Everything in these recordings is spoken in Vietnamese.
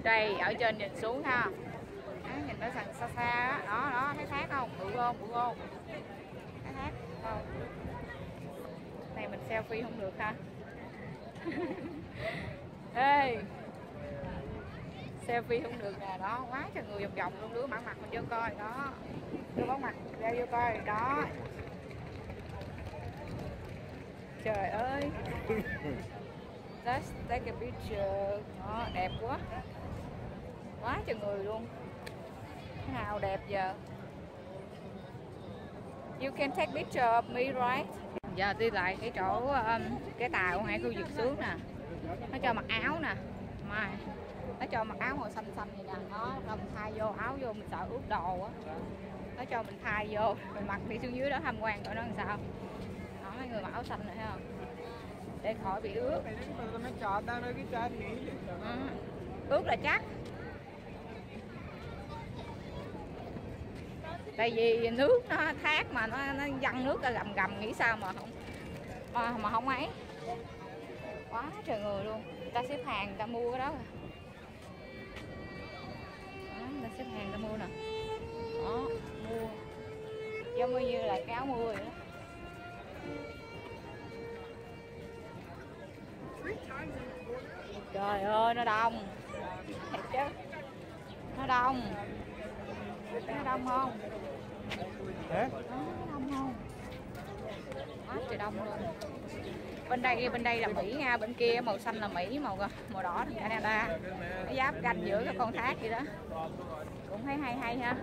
Đây, ở trên nhìn xuống ha. Đó, nhìn nó sần xa xa á. Đó, đó, thấy thác không? Bự không? Bự không? Thấy thác không? Này mình selfie không được ha. Ê, selfie không được nè. Đó, quá trời người vòng vòng luôn. Đứa bản mặt mình vô coi. Đó, đứa bản mặt ra vô coi. Đó. Trời ơi. Let's take a picture. Đó, đẹp quá. Quá trời người luôn. Cái nào đẹp giờ? You can take picture of me, right? Giờ đi lại cái chỗ cái tàu ngay khu vực xuống nè. Nó cho mặc áo nè. Mà nó cho mặc áo màu xanh xanh vậy nè. Nó mình thay vô áo vô, mình sợ ướt đồ á. Nó cho mình thay vô, mình mặc đi xuống dưới đó tham quan coi nó làm sao. Đó, mấy người mặc áo xanh này thấy không? Để khỏi bị ướt. Ướt là chắc. Tại vì nước nó thác mà nó văng nước ra gầm gầm, nghĩ sao mà không ấy. Quá trời người luôn. Người ta xếp hàng, người ta mua cái đó. Đó, người ta xếp hàng, người ta mua nè. Đó, mua giống như là cái áo mưa vậy đó. Trời ơi, nó đông thiệt chứ. Nó đông. Nó đông không? Nó đông không? Quá trời đông luôn. Bên đây là Mỹ nha, bên kia màu xanh là Mỹ, màu đỏ là Canada. Nó giáp ranh giữa các con thác vậy đó. Cũng thấy hay ha.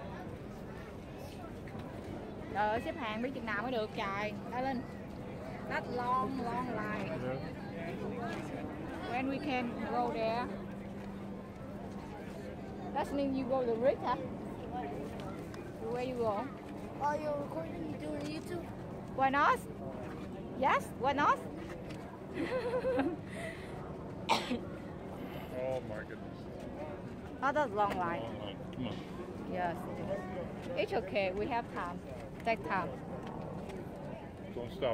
Trời ơi, xếp hàng biết chừng nào mới được trời. Đã lên. That's long line. When we can go there? That means you go the rig, huh? Where you go? Oh, you're recording? You doing YouTube? Why not? Yes, why not? Oh my goodness. Oh, that's long line. Long line. Come on. Yes. It's okay. We have time. Take time. Don't stop.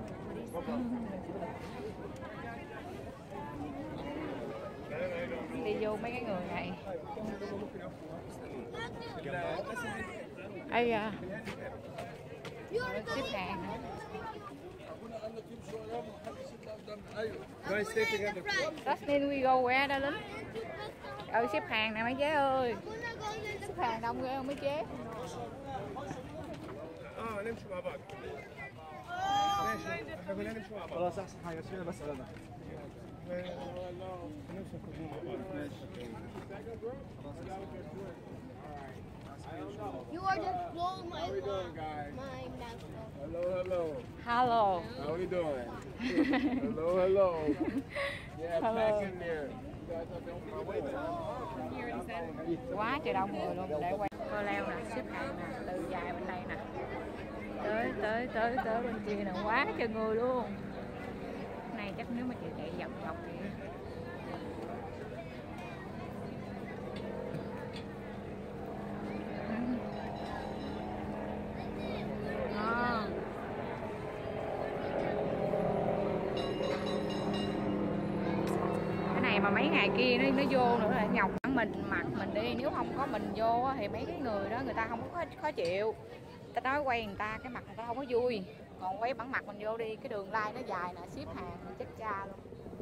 Đi vô mấy cái người này. Ây à. Xếp hàng nữa. That means we go where đó lính? Xếp hàng nè mấy chế ơi. Xếp hàng đông ghê không mấy chế? نمشي مع بعض. ماشي احنا كلنا نمشي مع بعض. خلاص احسن حاجه شويه بس انا. نمشي كلنا مع بعض. ماشي. You are just blowing my mind out. Hello. Hello. How are you doing? Hello. Yeah, back in there. Quá trời đông người luôn. Để quay coi leo nè, xếp hàng nè, từ dài bên đây nè. Tới bên kia nè, quá trời người luôn. Này chắc nếu mà chị chạy vòng thì cái này mà mấy ngày kia nó vô nữa là nhọc mình mặc mình đi, nếu không có mình vô thì mấy cái người đó người ta không có khó chịu. Ta nói quay người ta cái mặt người ta không có vui, còn quay bản mặt mình vô đi cái đường line nó dài nè, xếp hàng chết cha luôn.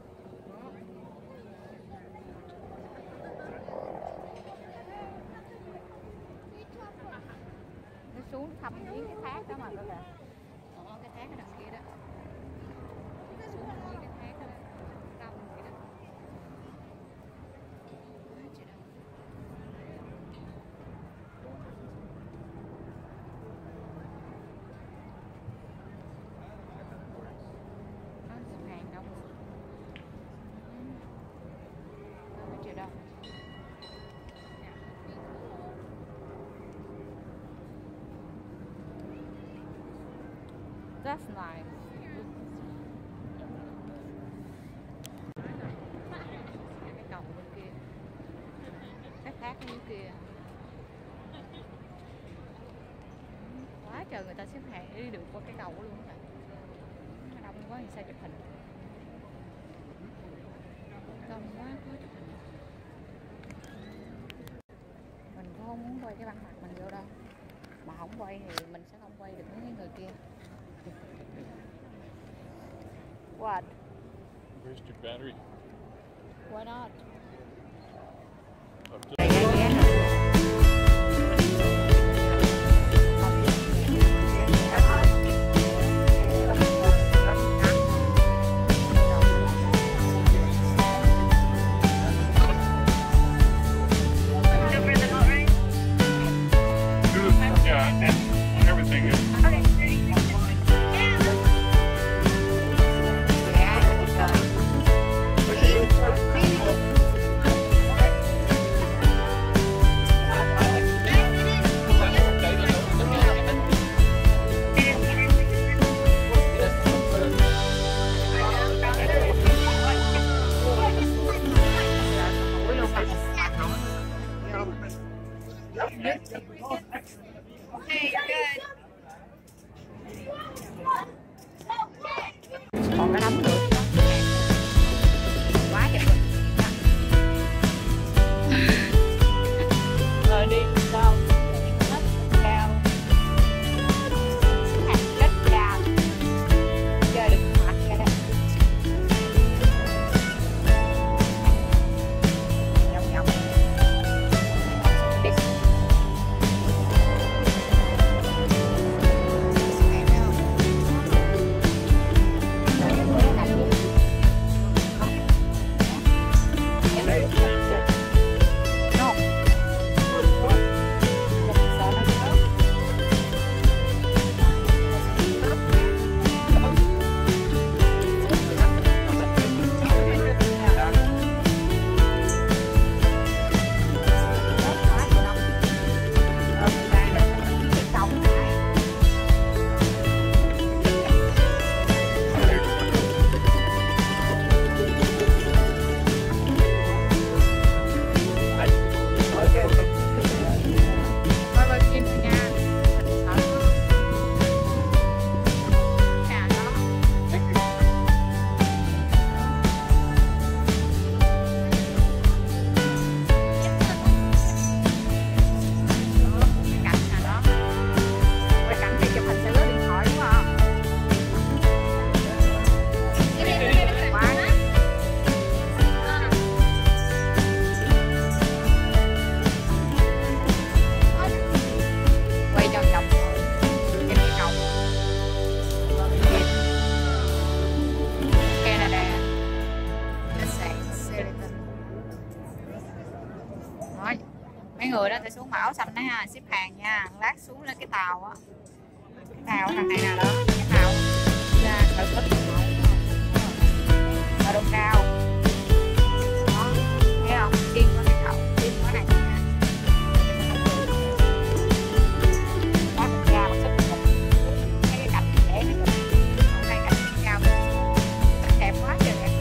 Nó xuống thăm viếng cái thác đó mà coi kìa. Cái thác ở đằng kia đó. Nó xuống thăm viếng cái thác đó. Đông vậy đó. That's nice. Cái cầu bên kia, cái thác bên kia. Quá trời người ta xếp hàng để đi được qua cái cầu luôn này. Đông quá thì sao chụp hình. Đông quá khó chụp hình. cái băng mặt mình vô đâu. Mà không quay thì mình sẽ không quay được mấy người kia. What? Where's your battery? Why not? Up to yeah, and everything is. Còn cái đống nữa quá chật vật. Rồi đi đâu hết cao hàng rất cao chơi được mặt ra đây nhọc nhọc đi. Mấy người đó sẽ xuống mã áo xanh đấy ha, xếp hàng nha, lát xuống lên cái tàu á, cái tàu thằng này nào đó, cái tàu ra khởi thích và độ cao đó, thấy không, điên qua cái tàu, điên qua này nha, quá độ cao mà xếp mấy cái cạnh để nó không hay cạnh cao đẹp quá trời đẹp.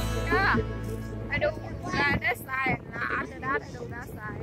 Yeah, I do this side. After that, I do that side.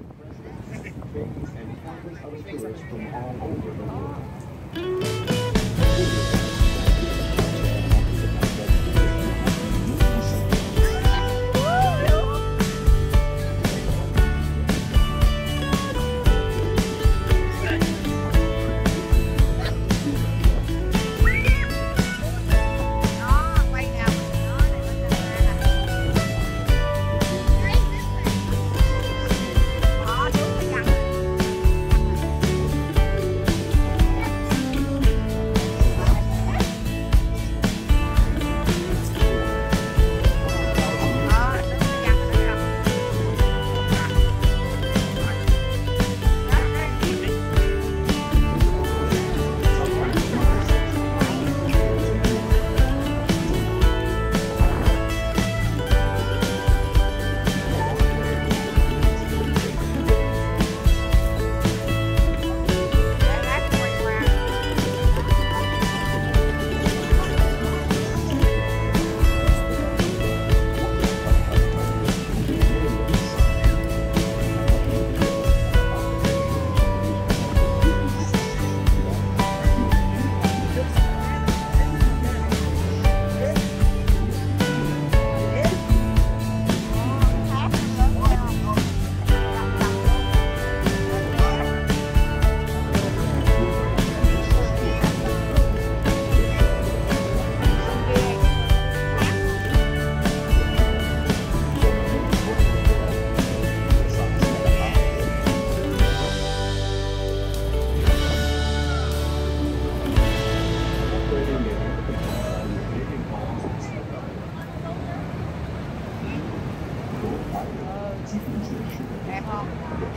Đẹp không?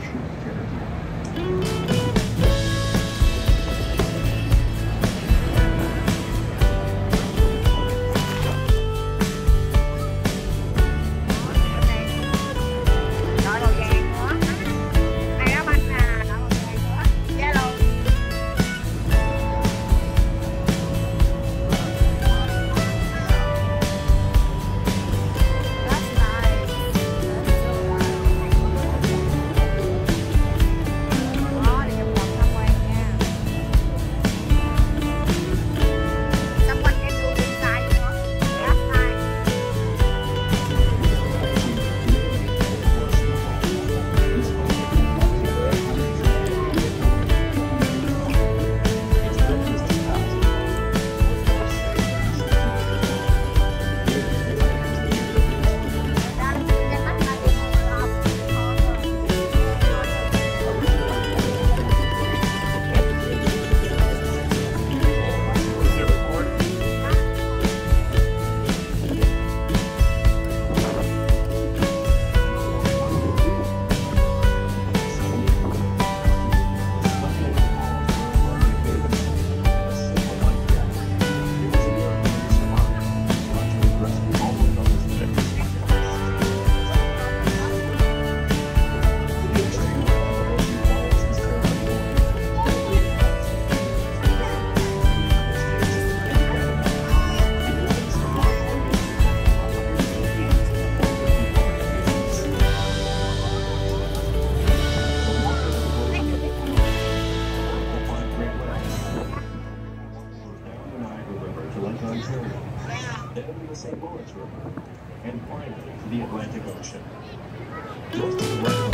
Đợi màu vàng nữa. Này đó bánh nè, đợi màu vàng nữa. Yellow. That's nice. Đó, để chụp vòng tham quan nha. Tham quan cái tour inside nữa. That's nice. The St. Lawrence River, and finally the Atlantic Ocean. Most of the